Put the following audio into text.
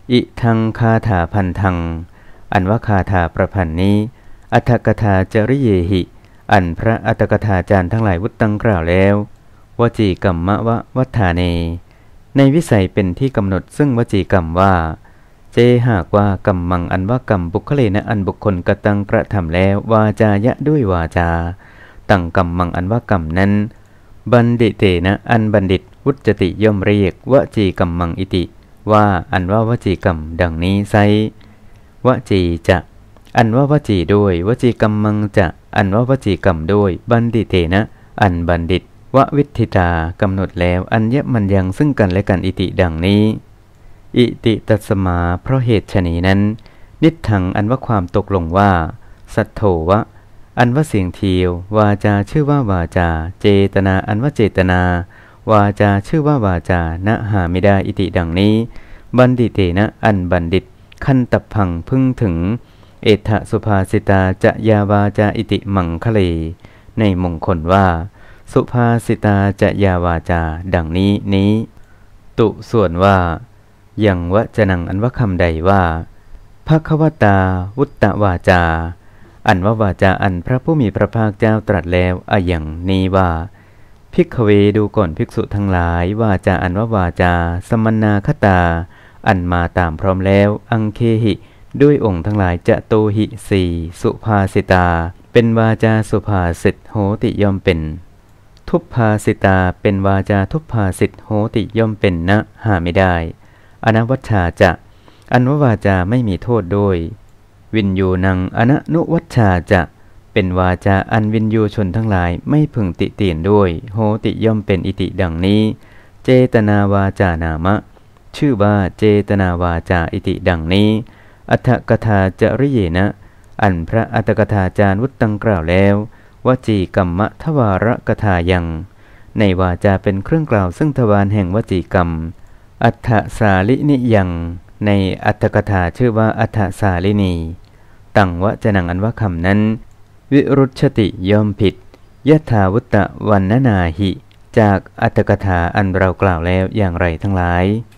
อิทังคาถาพันธังอันว่าคาถาประพันธ์นี้อัตถกถาจริเยหิอันพระอัตถกถาจารย์ทั้งหลายวุตตังกล่าวแล้ววจีกรรมวะวัฏฐาเนในวิสัยเป็นที่กำหนดซึ่งวจีกรรมว่าเจหากว่ากรรมมังอันว่ากรรมบุคเลนะอันบุคคลกระตังกระทำแล้ววาจายะด้วยวาจาตั้งกรรมมังอันว่ากรรมนั้นบัณฑิเตนะอันบัณฑิตวุจติย่อมเรียกวจีกรรมมังอิติว่าอันว่าวจีกรรมดังนี้ไซวจีจะอันว่าวจีด้วยวจีกรรมมังจะอันว่าวจีกรรมด้วยบัณฑิเตนะอันบัณฑิตววิทธิตากำหนดแล้วอัญญมันยังซึ่งกันและกันอิติดังนี้อิติตัสมาเพราะเหตุฉนี้นั้นนิทถังอันว่าความตกลงว่าสัทโธวะอันว่าเสียงเทียววาจาชื่อว่าวาจาเจตนาอันว่าเจตนาวาจาชื่อว่าวาจานะหาไม่ได้อิติดังนี้บัณฑิเตนะอันบัณฑิตขั้นตับพังพึ่งถึงเอถะสุภาสิตาจะยาวาจาอิติมังคะเลในมงคลว่าสุภาสิตาจะยาวาจาดังนี้ตุส่วนว่ายังวจนังอันว่าคำใดว่าภควตาวุตตวาจาอันว่าวาจาอันพระผู้มีพระภาคเจ้าตรัสแล้วอย่างนี้ว่าภิกขเวดูก่อนภิกษุทั้งหลายวาจาอันว่าวาจาสมณนาคตาอันมาตามพร้อมแล้วอังเคหิด้วยองค์ทั้งหลายจะโตหิสี่สุภาสิตาเป็นวาจาสุภาษิตโหติย่อมเป็นทุพภาสิตาเป็นวาจาทุพภาษิตโหติย่อมเป็นนะหาไม่ได้อนวัชชาจะอันว่าวาจาไม่มีโทษด้วยวินยูนังอนุวัชชาจะเป็นวาจาอันวินยูชนทั้งหลายไม่พึงติเตียนด้วยโหติย่อมเป็นอิติดังนี้เจตนาวาจานามะชื่อว่าเจตนาวาจาอิติดังนี้อัตถกถาจริเยนะอันพระอัตถกถาจารย์วุตตังกล่าวแล้ววจีกรรมทวารกถายังในวาจาเป็นเครื่องกล่าวซึ่งทวารแห่งวจีกรรมอัฏฐสาลินิยังในอัตถกถาชื่อว่าอัฏฐสาลินีตั้งวจนังอันว่าคำนั้นวิรุชติย่อมผิดยถาวุตตะวันนาหิจากอัตถกถาอันเรากล่าวแล้วอย่างไรทั้งหลาย